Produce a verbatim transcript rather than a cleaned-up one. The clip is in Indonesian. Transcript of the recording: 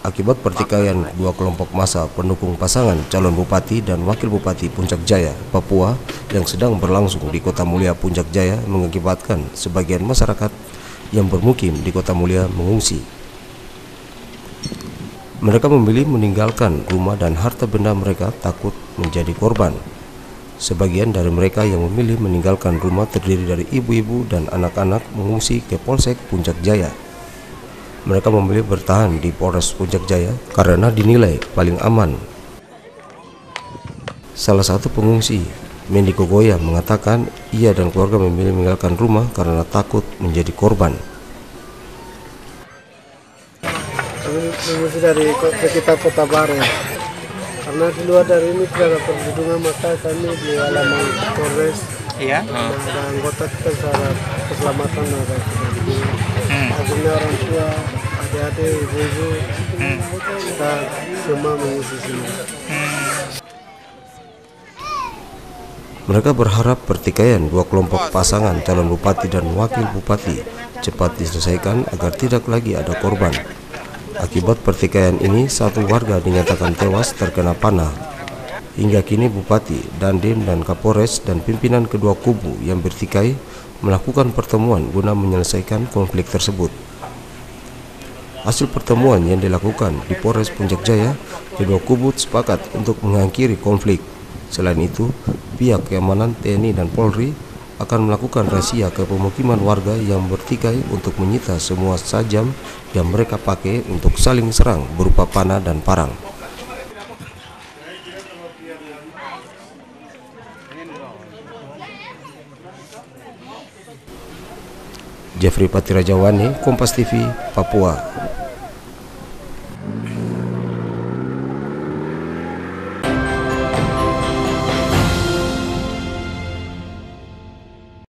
akibat pertikaian dua kelompok massa pendukung pasangan calon bupati dan wakil bupati Puncak Jaya, Papua yang sedang berlangsung di Kota Mulia, Puncak Jaya mengakibatkan sebagian masyarakat yang bermukim di Kota Mulia mengungsi. Mereka memilih meninggalkan rumah dan harta benda mereka takut menjadi korban. Sebagian dari mereka yang memilih meninggalkan rumah terdiri dari ibu-ibu dan anak-anak mengungsi ke Polsek Puncak Jaya. Mereka memilih bertahan di Polres Puncak Jaya karena dinilai paling aman. Salah satu pengungsi, Mendi Kogoya, mengatakan ia dan keluarga memilih meninggalkan rumah karena takut menjadi korban. Kami mengungsi dari sekitar Kota Baru. Karena di luar dari ini tidak ada perlindungan, maka kami di halaman Polres. Iya. Nah, ada anggota kita secara keselamatan ada hmm. Akhirnya orang tua, adik-adik, ibu-ibu, hmm. kita semua mengungsi sini. Hmm. Mereka berharap pertikaian dua kelompok pasangan calon bupati dan wakil bupati cepat diselesaikan agar tidak lagi ada korban. Akibat pertikaian ini, satu warga dinyatakan tewas terkena panah. Hingga kini Bupati, Dandim, dan Kapolres dan pimpinan kedua kubu yang bertikai melakukan pertemuan guna menyelesaikan konflik tersebut. Hasil pertemuan yang dilakukan di Polres Puncak Jaya, kedua kubu sepakat untuk mengakhiri konflik. Selain itu, pihak keamanan T N I dan Polri akan melakukan razia ke pemukiman warga yang bertikai untuk menyita semua sajam yang mereka pakai untuk saling serang berupa panah dan parang. Jeffrey Patirajawane, Kompas T V, Papua.